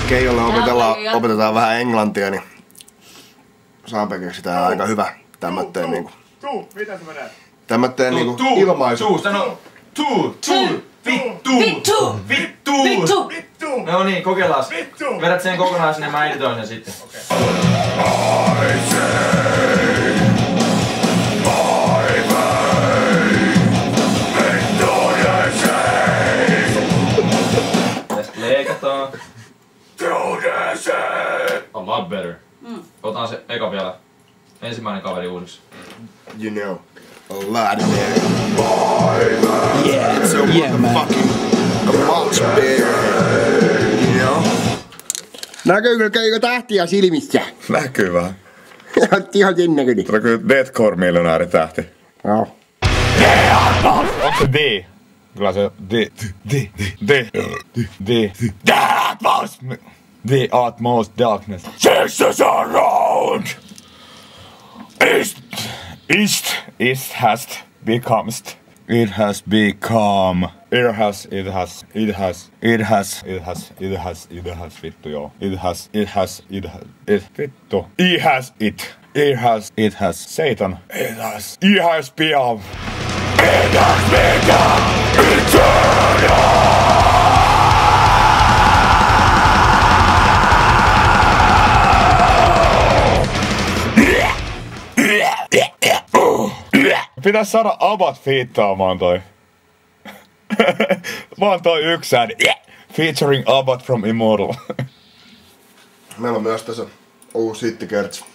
Keijolle opetetaan vähän englantia, niin Sampe keksitään aika hyvä tämmötteen niinku. Mitä se menee? Tämmötteen niinku ilmaisu. Sano vittu. No niin, kokeillaan. Vedät sen kokonaan sinne, mä editoin sen sitten. Tästä leikataan. A lot better. Otan se eka vielä. Ensimmäinen kaveri uusiksi. You know, a lot of there. Yeah, it's a motherfucking much better. You know? Näkyykö tähtiä silmissä? Näkyy vähän. Otti ihan sen näköinen. Tulee kyllä Deathcore-miljonääri tähti. Joo. Onko se D? Kyllä se D. The utmost darkness. Jesus around! It has become vittu joo. It has Satan. It has become eternal. Pitäis saada Abat fiittaamaan toi. Vaan toi yksi ääni. Featuring Abat from Immortal. Meillä on myös tässä uusi hittikertsi.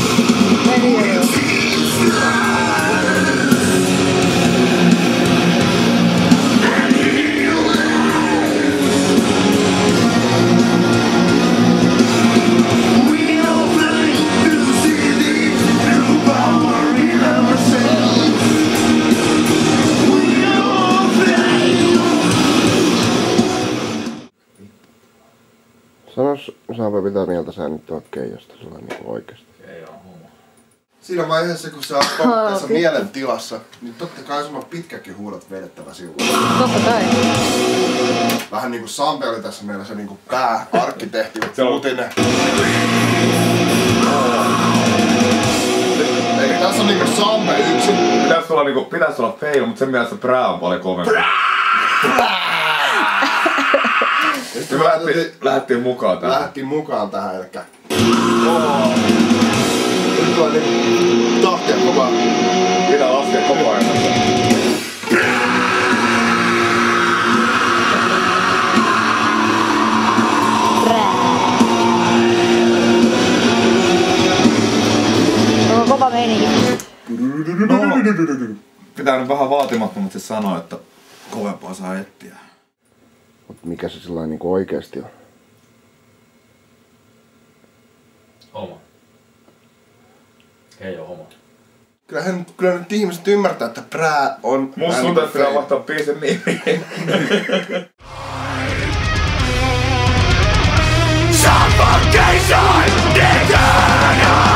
Sanois Sampe, mitä mieltä sä nyt oot Keijosta sulla niinku oikeesti? Keijo on homo. Siinä vaiheessa kun sä oot tässä mielentilassa, niin totta kai sun on pitkäkin huudot vedettävä silloin. Totta kai. Vähän niinku Sampe oli tässä meillä se niinku pääarkkitehti, Putinen. Eli tässä on niinku Sampe yksin. Pitäis olla fail, mut sen mielestä Brää on paljon kovempi. Sitten lähdettiin mukaan tähän. Elikkä... Nyt tulee niinku tahtia koko ajan. Pitää laskea koko ajan. On kova meininki. Pitää nyt vähän vaatimattomasti sanoa, että kovempaa saa etsiä. Mut mikä se sellainen niinku oikeesti on? Homo. Ei oo homo. Kyllä nyt ihmiset ymmärtää, että Brää on... Musta tuntuu, että pitää vaihtaa biisin nimi. Suffocation eternal!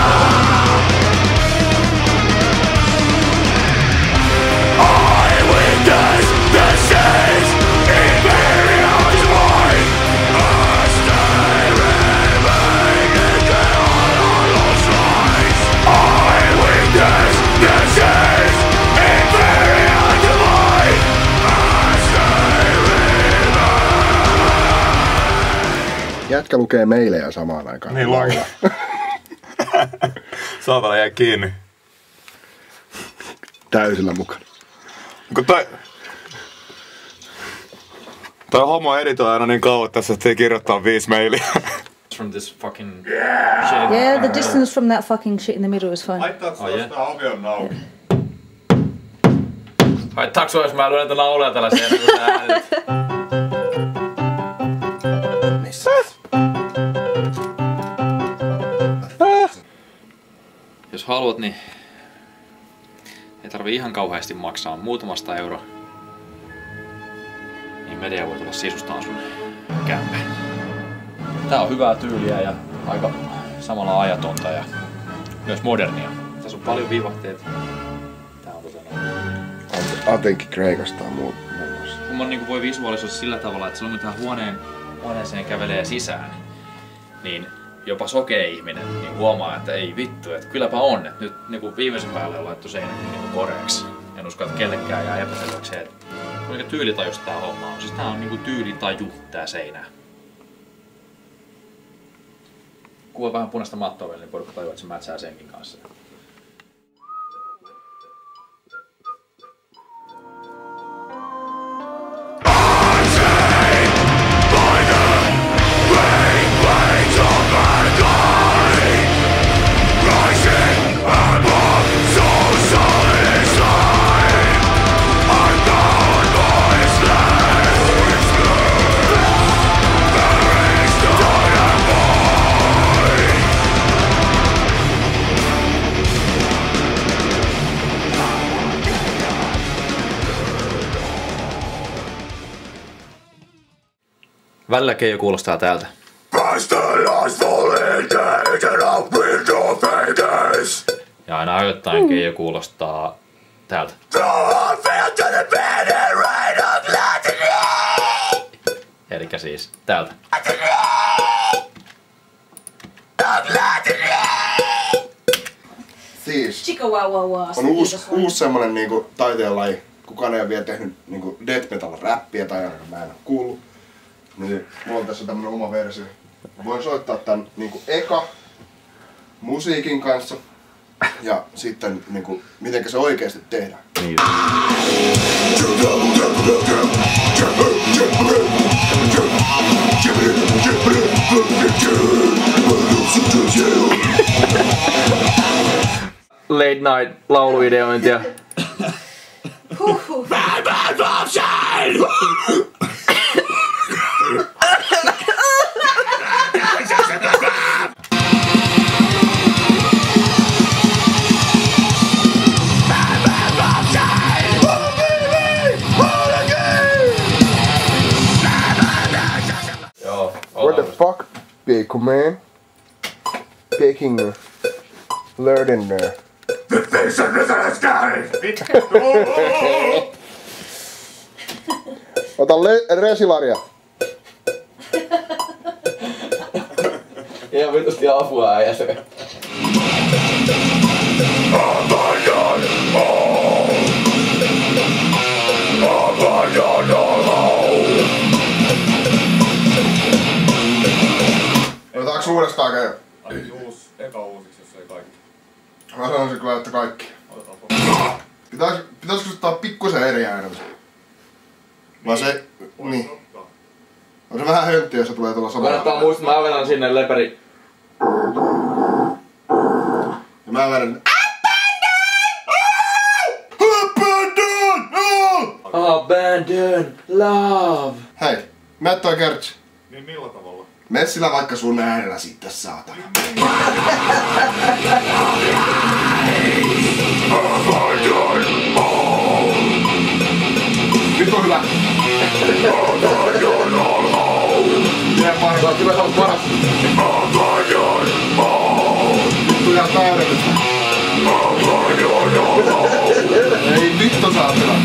I witness the seas, Imperial's void. I stay remaining all our lost lives. I witness the seas, Imperial's void. I stay remaining. Jätkä lukee meilejä samaan aikaan. Niin lukee. Saatana jäi kiinni. Täysillä mukana. Kun toi homo editoi aina niin kauan tässä, että ei kirjoittaa 5 mailia. From this fucking shit. Yeah, the distance from that fucking shit in the middle is fine. Haittaako sitä avion auki? Haittaako sua, jos mä lyön tällä nauleja tällä seinällä, kun sä äänet? Jos haluat, niin ei tarvii ihan kauheasti maksaa muutamasta euroa. Niin media voi tulla sisustaan sun kämpään. Tää on hyvää tyyliä ja aika samalla ajatonta ja myös modernia. Tässä on paljon vivahteita. Tää on Atenkin Kreikasta on muun muassa. Kun man niinku voi visualisoida sillä tavalla, että silloin kun tähän huoneen huoneeseen kävelee sisään, niin jopa sokea ihminen niin huomaa, että ei vittu, että kylläpä on, että nyt niin viimeisen päälle on laittu seinät niin koreaksi. En usko, että kellekään jää epäselväksi, että kuinka tyylitajusta tää homma on. Siis tää on niin tyylitaju, tää seinä. Kuva vähän punaista mattoa vielä, niin porukka tajuu, että se mätsää senkin kanssa. Välillä Keijo kuulostaa täältä. Ja aina ajoittain Keijo kuulostaa täältä. Elikkä siis täältä. Siis on uusi semmonen niinku taiteenlaji. Kukaan ei ole vielä tehnyt niinku death metal räppiä tai ainakaan mä en oo kuullut. Niin, mulla on tässä tämmönen oma versio. Mä voin soittaa tän niinku eka musiikin kanssa ja sitten niinku mitenkä se oikeesti tehdään. Niin. Late night lauluideointia. What the fuck, big man? Taking learning there. Ota resilaria. Ihan vitusti apua äijästä. Otetaanko uudestaan Keijo? Eka uusiksi, jos ei kaikki. Mä sanoisin kyllä, että kaikki. Pitäisikö ottaa pikkusen eri äänellä? Vai se... Niin. On se vähän hönttiä, jos se tulee tulla samalla. Kannattaa muistaa, mä vedän sinne leperi. Ja mä vedän... Abandon love. Hei, mä toi Kertsi. Niin millä tavalla? Mene sillä vaikka sun äänellä sitten, saatana. Nyt on hyvä. Jee paras. Kyllä se on paras. Nyt on ihan täydellistä. Ei vittu saatana.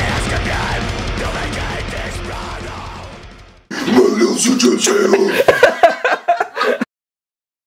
Such a